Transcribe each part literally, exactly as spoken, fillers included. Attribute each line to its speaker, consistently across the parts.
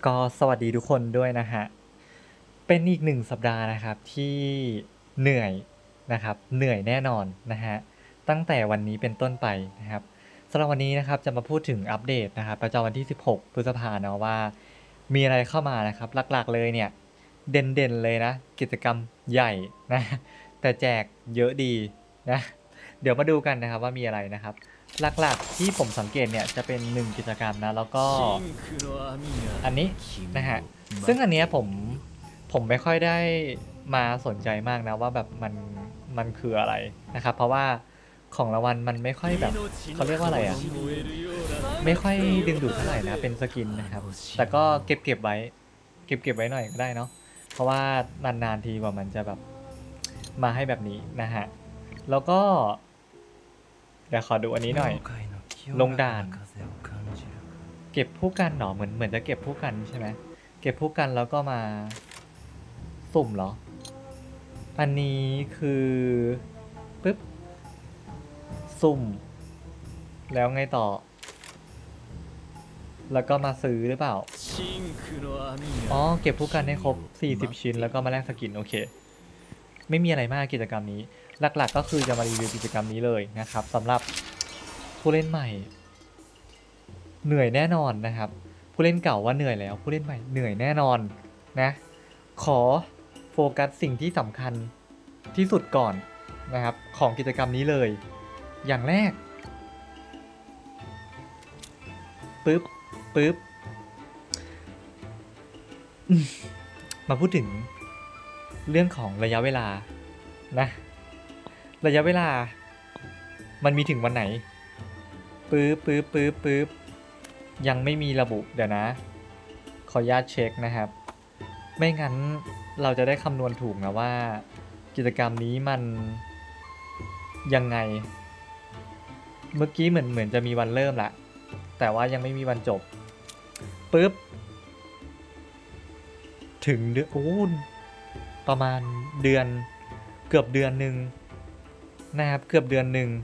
Speaker 1: ก็สวัสดีทุกคนด้วยนะฮะเป็นอีกหนึ่งสัปดาห์นะครับที่เหนื่อยนะครับเหนื่อยแน่นอนนะฮะตั้งแต่วันนี้เป็นต้นไปนะครับสำหรับวันนี้นะครับจะมาพูดถึงอัปเดตนะครับประจำวันที่สิบหกพฤษภาคมเนาะว่ามีอะไรเข้ามานะครับหลักๆเลยเนี่ยเด่นๆเลยนะกิจกรรมใหญ่นะแต่แจกเยอะดีนะเดี๋ยวมาดูกันนะครับว่ามีอะไรนะครับหลักๆที่ผมสังเกตเนี่ยจะเป็นหนึ่งกิจกรรมนะแล้วก็อันนี้นะฮะซึ่งอันเนี้ยผมผมไม่ค่อยได้มาสนใจมากนะว่าแบบมันมันคืออะไรนะครับเพราะว่าของรางวัลมันไม่ค่อยแบบเขาเรียกว่าอะไรอ่ะไม่ค่อยดึงดูดเท่าไหร่นะเป็นสกินนะครับแต่ก็เก็บเก็บไว้เก็บเก็บไว้หน่อยก็ได้เนาะเพราะว่านานๆทีกว่ามันจะแบบมาให้แบบนี้นะฮะแล้วก็เดี๋ยวขอดูอันนี้หน่อยลงด่านเก็บผู้กันหรอเหมือนเหมือนจะเก็บผู้กันใช่ไหมเก็บผู้กันแล้วก็มาสุ่มเหรออันนี้คือปึ๊บสุ่มแล้วไงต่อแล้วก็มาซื้อหรือเปล่าอ๋อเก็บผู้กันให้ครบสี่สิบชิ้นแล้วก็มาแลกสกินโอเคไม่มีอะไรมากกิจกรรมนี้หลักๆก็คือจะมารีวิวกิจกรรมนี้เลยนะครับสำหรับผู้เล่นใหม่เหนื่อยแน่นอนนะครับผู้เล่นเก่าว่าเหนื่อยแล้วผู้เล่นใหม่เหนื่อยแน่นอนนะขอโฟกัสสิ่งที่สำคัญที่สุดก่อนนะครับของกิจกรรมนี้เลยอย่างแรกปึ๊บปึ๊บมาพูดถึงเรื่องของระยะเวลานะระยะเวลามันมีถึงวันไหนปึ๊บปึ๊บปึ๊บปึ๊บยังไม่มีระบุเดี๋ยวนะขออนุญาตเช็คนะครับไม่งั้นเราจะได้คำนวณถูกนะว่ากิจกรรมนี้มันยังไงเมื่อกี้เหมือนเหมือนจะมีวันเริ่มละแต่ว่ายังไม่มีวันจบปึ๊บถึงเดือนโอ้ประมาณเดือนเกือบเดือนหนึ่งนะครับเกือบเดือนหนึ่ง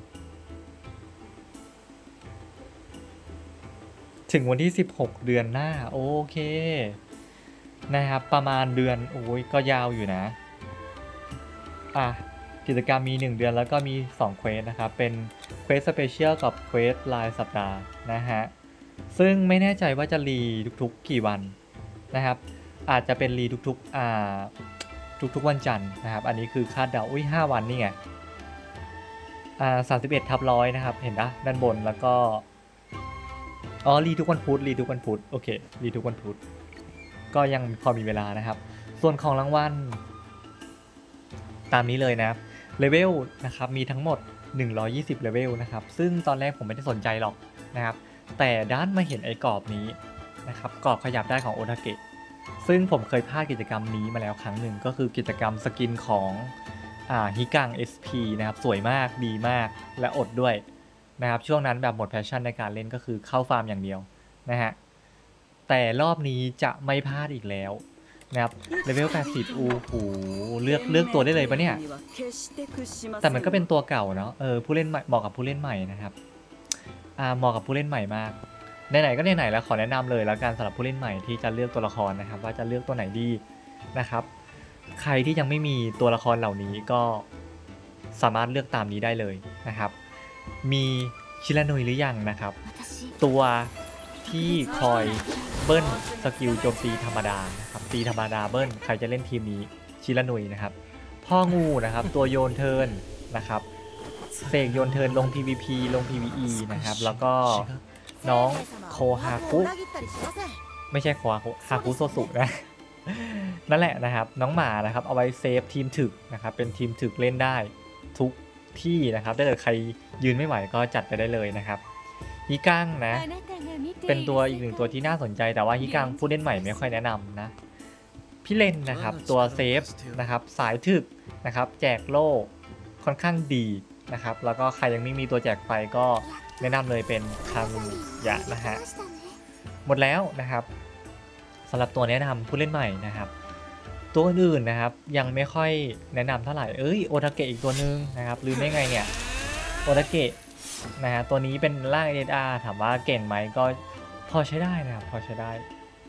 Speaker 1: ถึงวันที่สิบหกเดือนหน้าโอเคนะครับประมาณเดือนโอ้ยก็ยาวอยู่นะอ่ะกิจกรรมมีหนึ่งเดือนแล้วก็มีสองเควสนะครับเป็นเควสสเปเชียลกับเควสรายสัปดาห์นะฮะซึ่งไม่แน่ใจว่าจะรีทุกๆกี่วันนะครับอาจจะเป็นรีทุกๆอ่าทุกๆวันจันทร์นะครับอันนี้คือคาดเดาอุ้ยห้าวันนี่ไงอ่าสามสิบเอ็ดทับร้อยนะครับเห็นนะด้านบนแล้วก็อ๋อรีทุกวันพุธรีทุกวันพุธโอเครีทุกวันพุธก็ยังพอมีเวลานะครับส่วนของรางวัลตามนี้เลยนะครับเลเวลนะครับมีทั้งหมดหนึ่งร้อยยี่สิบเลเวลนะครับซึ่งตอนแรกผมไม่ได้สนใจหรอกนะครับแต่ด้านมาเห็นไอ้กรอบนี้นะครับกรอบขยับได้ของโอทาเกะซึ่งผมเคยพลาดกิจกรรมนี้มาแล้วครั้งหนึ่งก็คือกิจกรรมสกินของอ่าฮิกัง เอส พี นะครับสวยมากดีมากและอดด้วยนะครับช่วงนั้นแบบหมดแพชชั่นในการเล่นก็คือเข้าฟาร์มอย่างเดียวนะฮะแต่รอบนี้จะไม่พลาดอีกแล้วนะครับเลเวลแปดสิบโอ้โหเลือกเลือกตัวได้เลยปะเนี่ยแต่มันก็เป็นตัวเก่าเนาะเออผู้เล่นใหม่เหมาะกับผู้เล่นใหม่นะครับอ่าเหมาะกับผู้เล่นใหม่มากไหนๆก็ไหนๆแล้วขอแนะนำเลยแล้วกันสำหรับผู้เล่นใหม่ที่จะเลือกตัวละครนะครับว่าจะเลือกตัวไหนดีนะครับใครที่ยังไม่มีตัวละครเหล่านี้ก็สามารถเลือกตามนี้ได้เลยนะครับมีชิรานุยหรือยังนะครับตัวที่คอยเบิ้ลสกิลโจมตีธรรมดานะครับตีธรรมดาเบิ้ลใครจะเล่นทีมนี้ชิรานุยนะครับพ่องูนะครับตัวโยนเทิร์นนะครับเสกโยนเทิร์นลง พี วี พี ลง พี วี อี นะครับแล้วก็น้องโคฮาคุไม่ใช่โคฮาคุฮาคุโซสุนะนั่นแหละนะครับน้องหมานะครับเอาไว้เซฟทีมถึกนะครับเป็นทีมถึกเล่นได้ทุกที่นะครับถ้าเกิดใครยืนไม่ไหวก็จัดไปได้เลยนะครับฮิกังนะเป็นตัวอีกหนึ่งตัวที่น่าสนใจแต่ว่าฮิกังผู้เล่นใหม่ไม่ค่อยแนะนำนะพี่เลนนะครับตัวเซฟนะครับสายถึกนะครับแจกโล่ค่อนข้างดีนะครับแล้วก็ใครยังไม่มีตัวแจกไฟก็แนะนำเลยเป็นคางูยะนะฮะหมดแล้วนะครับสำหรับตัวแนะนำผู้เล่นใหม่นะครับตัวอื่นนะครับยังไม่ค่อยแนะนำเท่าไหร่เอ้ยโอทาเกะอีกตัวนึงนะครับลืมได้ไงเนี่ยโอทาเกะนะฮะตัวนี้เป็นร่าง เอ เอส อาร์ ถามว่าเก่งไหมก็พอใช้ได้นะครับพอใช้ได้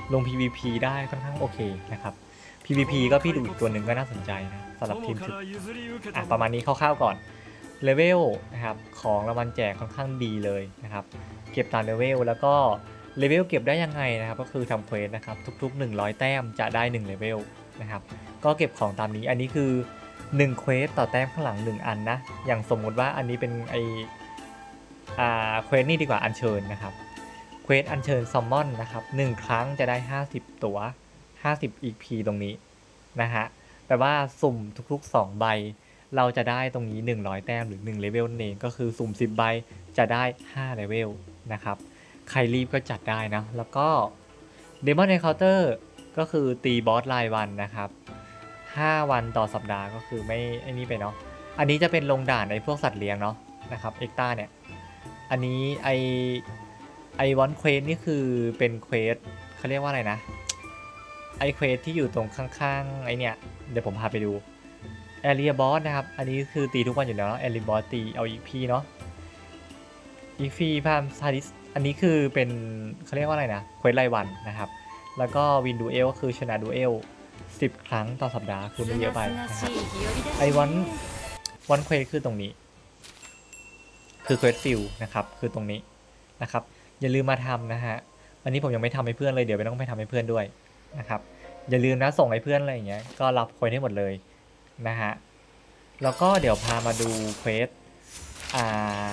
Speaker 1: ลง พี วี พี ได้ค่อนข้างโอเคนะครับ พี วี พี ก็พี่ดูอีกตัวหนึ่งก็น่าสนใจนะสำหรับทีมถึกอ่ะประมาณนี้คร่าวๆก่อนเลเวลนะครับของรางวัลแจกค่อนข้างดีเลยนะครับเก็บตามเลเวลแล้วก็เลเวลเก็บได้ยังไงนะครับก็คือทำเควสนะครับทุกๆหนึ่งร้อยแต้มจะได้หนึ่งเลเวลนะครับก็เก็บของตามนี้อันนี้คือหนึ่งเควสต่อแต้มข้างหลังหนึ่งอันนะอย่างสมมุติว่าอันนี้เป็นไออ่าเควสนี่ดีกว่าอัญเชิญนะครับเควสอัญเชิญซัมมอนนะครับหนึ่งครั้งจะได้ห้าสิบตัวห้าสิบ อี พี ตรงนี้นะฮะแปลว่าสุ่มทุกๆสองใบเราจะได้ตรงนี้หนึ่งร้อยแต้มหรือหนึ่งเลเวลนั่นเองก็คือสุ่มสิบใบจะได้ห้าเลเวลนะครับใครรีบก็จัดได้นะแล้วก็ Demon Encounter ก็คือตีบอสรายวันนะครับห้าวันต่อสัปดาห์ก็คือไม่ไอ้นี่ไปเนาะอันนี้จะเป็นลงด่านในพวกสัตว์เลี้ยงเนาะนะครับเอ็กต้าเนี่ยอันนี้ไอไอวอนเควสนี่คือเป็นเควสเขาเรียกว่าอะไรนะไอเควสที่อยู่ตรงข้างๆไอเนี่ยเดี๋ยวผมพาไปดูแอเรียบอสนะครับอันนี้คือตีทุกวันอยู่แล้วแอเรียบอสตีเอาอีพีเนาะอีพีพามซาดิสอันนี้คือเป็นเขาเรียกว่าอะไรนะเควสรายวันนะครับแล้วก็วินดูเอลก็คือชนะดูเอลสิบครั้งต่อสัปดาห์คือไม่เยอะไปนะครับไอวันวันเควสคือตรงนี้คือเควสฟิลนะครับคือตรงนี้นะครับอย่าลืมมาทำนะฮะอันนี้ผมยังไม่ทำให้เพื่อนเลยเดี๋ยวไปต้องไปทำให้เพื่อนด้วยนะครับอย่าลืมนะส่งให้เพื่อนอะไรอย่างเงี้ยก็รับเควสให้หมดเลยนะฮะแล้วก็เดี๋ยวพามาดูเควสอ่า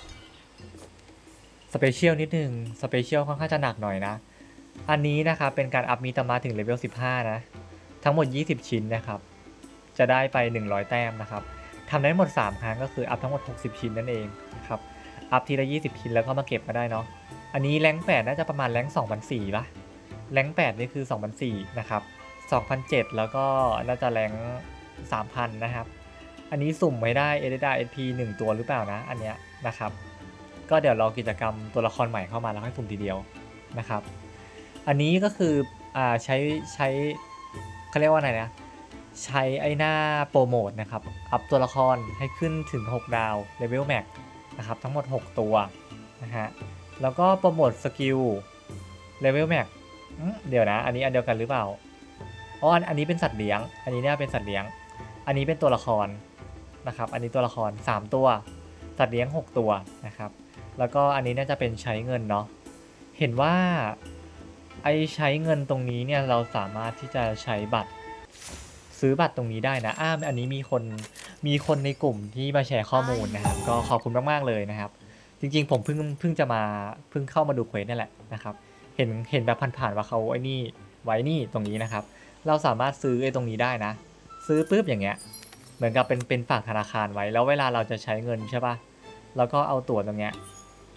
Speaker 1: สเปเชียลนิดนึงสเปเชียลค่อนข้างจะหนักหน่อยนะอันนี้นะครับเป็นการอัพมิตามาถึงเลเวลสิบห้านะทั้งหมดยี่สิบชิ้นนะครับจะได้ไปหนึ่งร้อยแต้มนะครับทำได้หมดสามครั้งก็คืออัพทั้งหมดหกสิบชิ้นนั่นเองนะครับอัพทีละยี่สิบชิ้นแล้วก็มาเก็บมาได้เนาะอันนี้แรงแปดน่าจะประมาณแรงสองพันสี่ป่ะแรงแปดนี่คือสองพันสี่นะครับสองพันเจ็ดแล้วก็น่าจะแรงสามพันนะครับอันนี้สุ่มไม่ได้เอเดดาเอสพีหนึ่งตัวหรือเปล่านะอันเนี้ยนะครับก็เดี๋ยวรอกิจกรรมตัวละครใหม่เข้ามาแล้วให้สุ่มทีเดียวนะครับอันนี้ก็คืออ่าใช้ใช้เขาเรียกว่าอะไรนะใช้ไอ้หน้าโปรโมทนะครับอัพตัวละครให้ขึ้นถึงหกดาวเลเวลแม็กนะครับทั้งหมดหกตัวนะฮะแล้วก็โปรโมทสกิลเลเวลแม็กเดี๋ยวนะอันนี้อันเดียวกันหรือเปล่าอ๋ออันนี้เป็นสัตว์เลี้ยงอันนี้เนี่ยเป็นสัตว์เลี้ยงอันนี้เป็นตัวละครนะครับอันนี้ตัวละครสามตัวสัตว์เลี้ยงหกตัวนะครับแล้วก็อันนี้น่าจะเป็นใช้เงินเนาะเห็นว่าไอใช้เงินตรงนี้เนี่ยเราสามารถที่จะใช้บัตรซื้อบัตรตรงนี้ได้นะอ้าอันนี้มีคนมีคนในกลุ่มที่มาแชร์ข้อมูลนะครับก็ขอบคุณมากๆเลยนะครับจริงๆผมเพิ่งเพิ่งจะมาเพิ่งเข้ามาดูเควสนี่แหละนะครับเห็นเห็นแบบผ่านๆว่าเขาไอ้นี่ไว้นี่ตรงนี้นะครับเราสามารถซื้อไอ้ตรงนี้ได้นะซื้อปุ๊บอย่างเงี้ยเหมือนกับเป็นเป็นฝากธนาคารไว้แล้วเวลาเราจะใช้เงินใช่ปะแล้วก็เอาตั๋วตรงเนี้ย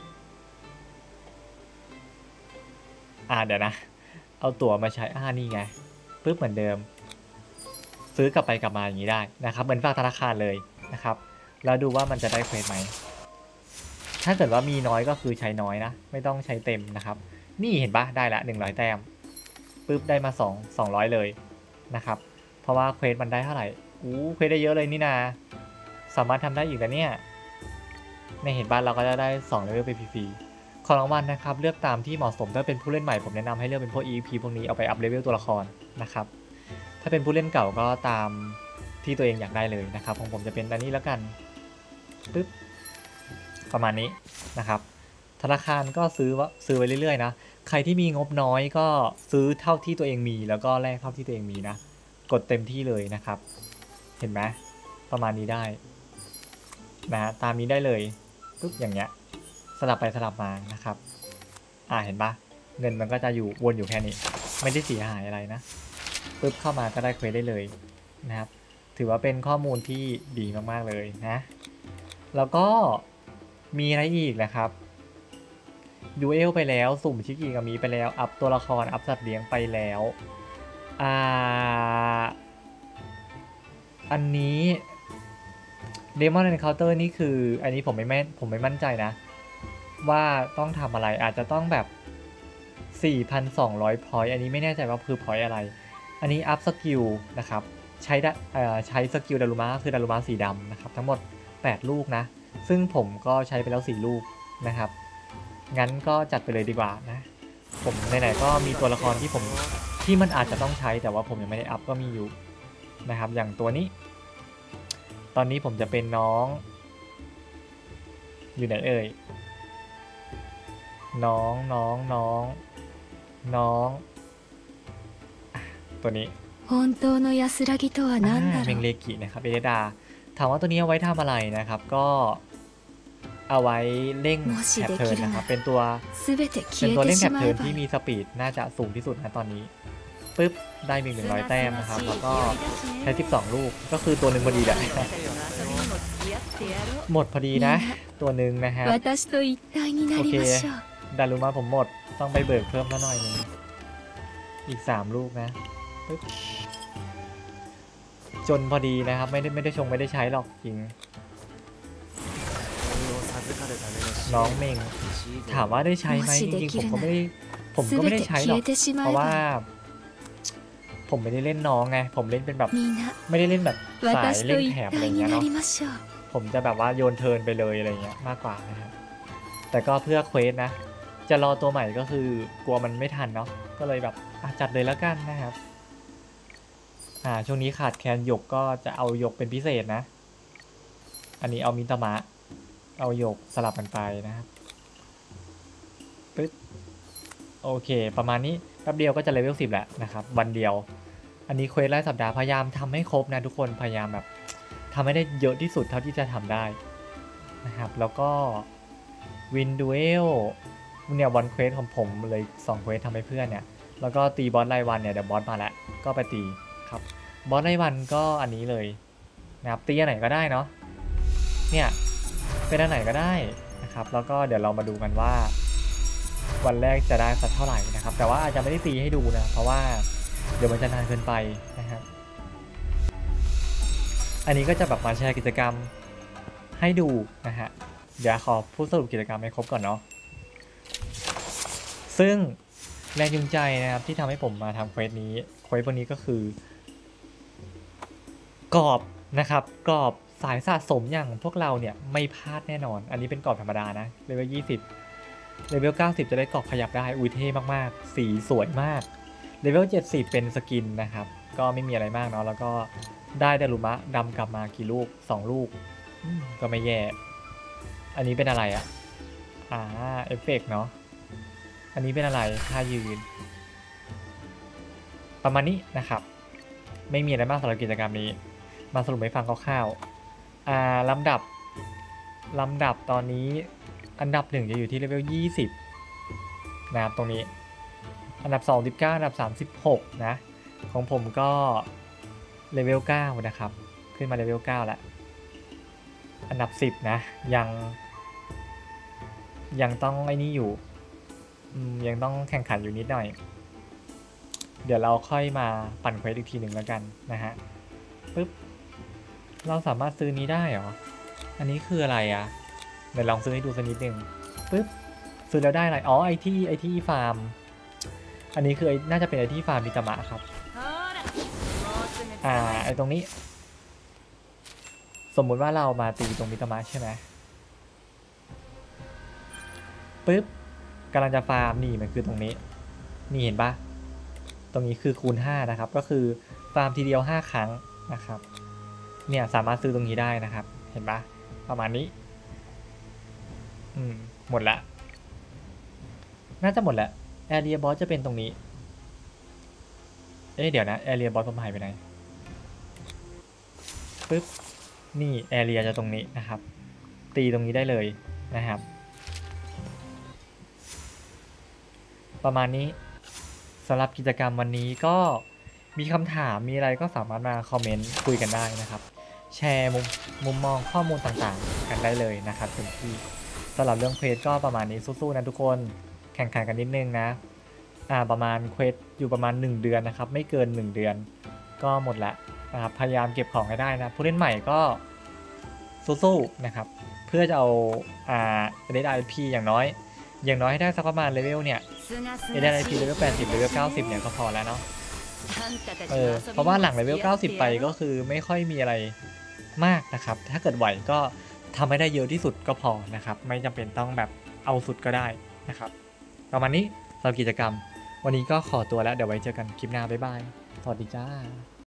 Speaker 1: อ่าเดี๋ยวนะเอาตั๋วมาใช้อ่านี่ไงปุ๊บเหมือนเดิมซื้อกลับไปกลับมาอย่างนี้ได้นะครับเหมือนฝากธนาคารเลยนะครับแล้วดูว่ามันจะได้เควสไหมถ้าเกิดว่ามีน้อยก็คือใช้น้อยนะไม่ต้องใช้เต็มนะครับนี่เห็นปะได้ละหนึ่งร้อยแต้มปุ๊บได้มาสอง สองร้อยเลยนะครับเพราะว่าเควสมันได้เท่าไหร่อู้เควสได้เยอะเลยนี่นาสามารถทำได้อีกแล้วเนี่ยในเห็นบ้านเราก็จะได้สองเลเวลไปฟรีๆของรางวัลนะครับเลือกตามที่เหมาะสมถ้าเป็นผู้เล่นใหม่ผมแนะนำให้เลือกเป็นพวก อี พี พวกนี้เอาไปอัพเลเวลตัวละครนะครับถ้าเป็นผู้เล่นเก่าก็ตามที่ตัวเองอยากได้เลยนะครับของผมจะเป็นอันนี้แล้วกันปึ๊บประมาณนี้นะครับธนาคารก็ซื้อว่าซื้อไว้เรื่อยๆนะใครที่มีงบน้อยก็ซื้อเท่าที่ตัวเองมีแล้วก็แลกเท่าที่ตัวเองมีนะกดเต็มที่เลยนะครับเห็นไหมประมาณนี้ได้นะตามนี้ได้เลยปึ๊บอย่างเงี้ยสลับไปสลับมานะครับอ่าเห็นปะเงินมันก็จะอยู่วนอยู่แค่นี้ไม่ได้เสียหายอะไรนะปึ๊บเข้ามาก็ได้เควสได้เลยนะครับถือว่าเป็นข้อมูลที่ดีมากๆเลยนะแล้วก็มีอะไรอีกนะครับดูเอลไปแล้วสุ่มชิกิกามีไปแล้วอัพตัวละครอัพสัตว์เลี้ยงไปแล้วอ่าอันนี้ Demon Encounter นี่คืออันนี้ผมไม่แม่นผมไม่มั่นใจนะว่าต้องทำอะไรอาจจะต้องแบบ สี่พันสองร้อย พอยต์อันนี้ไม่แน่ใจว่าคือพอยต์อะไรอันนี้อัพสกิลนะครับใช้ใช้สกิลดารุมะคือดารุมะสีดำนะครับทั้งหมดแปดลูกนะซึ่งผมก็ใช้ไปแล้วสี่ลูกนะครับงั้นก็จัดไปเลยดีกว่านะโอผมไหนๆก็มีตัวละครที่ผมที่มันอาจจะต้องใช้แต่ว่าผมยังไม่ได้อัพก็มีอยู่นะครับอย่างตัวนี้ตอนนี้ผมจะเป็นน้องอยู่ไหนเอ่ยน้องน้องน้องน้องตัวนี้
Speaker 2: 本当の安らぎとは何だろう
Speaker 1: เมงเลกินะครับเอเดดาถามว่าตัวนี้เอาไว้ทำอะไรนะครับก็เอาไว้เร่งแท็บเทิร์นนะครับเป็นตัวเป็นตัวเร่งแท็บเทิร์นที่มีสปีดน่าจะสูงที่สุดนะตอนนี้ปึ๊บได้มีหนึ่งร้อยแต้มนะครับแล้วก็ใช้สิบสองลูกก็คือตัวหนึ่งพอดีแหละหมดพอดีนะตัวหนึ่งนะฮะโอเคดารุมาผมหมดต้องไปเบิกเพิ่มแล้วหน่อยนึงอีกสามลูกนะปึ๊บจนพอดีนะครับไม่ได้ไม่ได้ชงไม่ได้ใช้หรอกจริงน้องเมงถามว่าได้ใช้ไหมจริงๆผมก็ไม่ได้ผมก็ไม่ได้ใช้หรอกเพราะว่าผมไม่ได้เล่นน้องไงผมเล่นเป็นแบบไม่ได้เล่นแบบสายเล่นแถบอะไรเงี้ยเนาะผมจะแบบว่าโยนเทิร์นไปเลยอะไรเงี้ยมากกว่านะครับแต่ก็เพื่อเควสนะจะรอตัวใหม่ก็คือกลัวมันไม่ทันเนาะก็เลยแบบจัดเลยแล้วกันนะครับอ่าช่วงนี้ขาดแคลนหยกก็จะเอาหยกเป็นพิเศษนะอันนี้เอามิตามะเอาหยกสลับกันไปนะครับปึ๊บโอเคประมาณนี้แป๊บเดียวก็จะเลเวลสิบแล้วนะครับวันเดียวอันนี้เควสรายสัปดาห์พยายามทำให้ครบนะทุกคนพยายามแบบทำให้ได้เยอะที่สุดเท่าที่จะทำได้นะครับแล้วก็วินดูเอลเนี่ยวันเควสของผมเลยสองเควสทำให้เพื่อนเนี่ยแล้วก็ตีบอสรายวันเนี่ยเดี๋ยวบอสมาแล้วก็ไปตีครับบอสรายวันก็อันนี้เลยนะครับตีอันไหนก็ได้เนาะเนี่ยเป็นอันไหนก็ได้นะครับแล้วก็เดี๋ยวเรามาดูกันว่าวันแรกจะได้สักเท่าไหร่นะครับแต่ว่าอาจจะไม่ได้ตีให้ดูนะเพราะว่าเดี๋ยวมันจะนานเกินไปนะครับอันนี้ก็จะแบบมาแชร์กิจกรรมให้ดูนะฮะเดี๋ยวขอพูดสรุปกิจกรรมให้ครบก่อนเนาะซึ่งแรงจูงใจนะครับที่ทำให้ผมมาทำเควสนี้เควสพวกนี้ก็คือกรอบนะครับกรอบสายสะสมอย่างพวกเราเนี่ยไม่พลาดแน่นอนอันนี้เป็นกรอบธรรมดานะเลเวลยี่สิบเลเวลเก้าสิบจะได้กรอบขยับได้อุ้ยเท่มากๆสีสวยมากเลเวลเจ็ดสิบเป็นสกินนะครับก็ไม่มีอะไรมากเนาะแล้วก็ได้ดารุมะดำกลับมากี่ลูกสองลูกก็ไม่แย่อันนี้เป็นอะไรอะอ่าเอฟเฟกต์เนาะอันนี้เป็นอะไรท่ายืนประมาณนี้นะครับไม่มีอะไรมากสำหรับกิจกรรมนี้มาสรุปให้ฟังคร่าวๆอ่าลำดับลำดับตอนนี้อันดับหนึ่งจะอยู่ที่เลเวลยี่สิบนะครับตรงนี้อันดับสองสิบเก้าอันดับสามสิบหกนะของผมก็เลเวลเก้านะครับขึ้นมาเลเวลเก้าแล้วอันดับสิบนะยังยังต้องไอ้นี่อยู่ยังต้องแข่งขันอยู่นิดหน่อยเดี๋ยวเราค่อยมาปั่นเควสอีกทีหนึ่งแล้วกันนะฮะปึ๊บเราสามารถซื้อนี้ได้เหรออันนี้คืออะไรอ่ะเดี๋ยวลองซื้อให้ดูสักนิดหนึ่งปึ๊บซื้อแล้วได้อะไรอ๋อไอที่ไอที่ฟาร์มอันนี้คือน่าจะเป็นไอที่ฟาร์มมิตามะครับอ่าไอตรงนี้สมมุติว่าเรามาตีตรงมิตามะใช่ไหมปึ๊บกำลังจะฟาร์มนี่มันคือตรงนี้นี่เห็นปะตรงนี้คือคูณห้านะครับก็คือฟาร์มทีเดียวห้าครั้งนะครับเนี่ยสามารถซื้อตรงนี้ได้นะครับเห็นปะประมาณนี้อืมหมดละน่าจะหมดละแอเรียบอสจะเป็นตรงนี้เอ๊ะเดี๋ยวนะแอเรียบอสผมหายไปไหนปึ๊บนี่แอเรียจะตรงนี้นะครับตีตรงนี้ได้เลยนะครับประมาณนี้สำหรับกิจกรรมวันนี้ก็มีคำถามมีอะไรก็สามารถมาคอมเมนต์คุยกันได้นะครับแชร์มุมมุมมองข้อมูลต่างๆกันได้เลยนะครับถึงที่สำหรับเรื่องเควสก็ประมาณนี้สู้ๆนะทุกคนแข่งขันกันนิดนึงนะอ่าประมาณเควสอยู่ประมาณหนึ่งเดือนนะครับไม่เกินหนึ่งเดือนก็หมดละนะครับพยายามเก็บของให้ได้นะผู้เล่นใหม่ก็สู้ๆนะครับเพื่อจะเอาอ่าเรดไอพีอย่างน้อยอย่างน้อยให้ได้สักประมาณเลเวลเนี่ยเอเดนไอพีเลเวลแปดสิบเลเวลเก้าสิบเนี่ยก็พอแล้วเนาะเออเพราะว่าหลังเลเวลเก้าสิบไปก็คือไม่ค่อยมีอะไรมากนะครับถ้าเกิดไหวก็ทำให้ได้เยอะที่สุดก็พอนะครับไม่จำเป็นต้องแบบเอาสุดก็ได้นะครับประมาณนี้สำหรับกิจกรรม วันนี้ก็ขอตัวแล้วเดี๋ยวไว้เจอกันคลิปหน้าบ๊ายบายสวัสดีจ้า